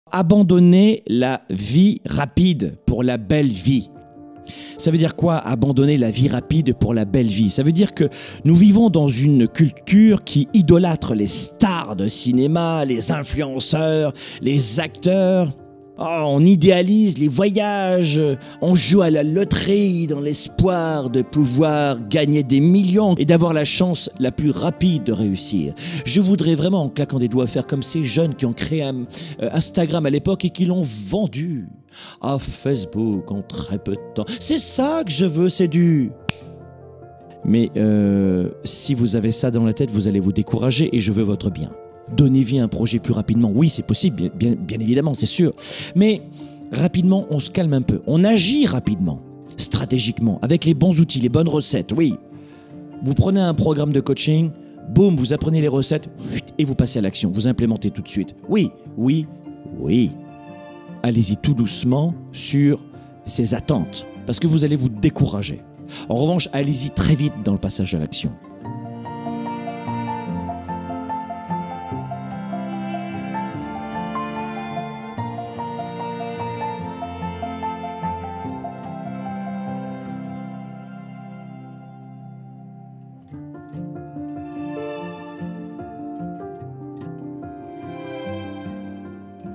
Abandonner la vie rapide pour la belle vie. Ça veut dire quoi, abandonner la vie rapide pour la belle vie? Ça veut dire que nous vivons dans une culture qui idolâtre les stars de cinéma, les influenceurs, les acteurs. Oh, on idéalise les voyages, on joue à la loterie dans l'espoir de pouvoir gagner des millions et d'avoir la chance la plus rapide de réussir. Je voudrais vraiment, en claquant des doigts, faire comme ces jeunes qui ont créé Instagram à l'époque et qui l'ont vendu à Facebook en très peu de temps. C'est ça que je veux, c'est du... Mais si vous avez ça dans la tête, vous allez vous décourager et je veux votre bien. Donnez vie à un projet plus rapidement. Oui, c'est possible, bien évidemment, c'est sûr. Mais rapidement, on se calme un peu. On agit rapidement, stratégiquement, avec les bons outils, les bonnes recettes, oui. Vous prenez un programme de coaching, boum, vous apprenez les recettes et vous passez à l'action. Vous implémentez tout de suite. Oui, oui, oui. Allez-y tout doucement sur ces attentes, parce que vous allez vous décourager. En revanche, allez-y très vite dans le passage à l'action.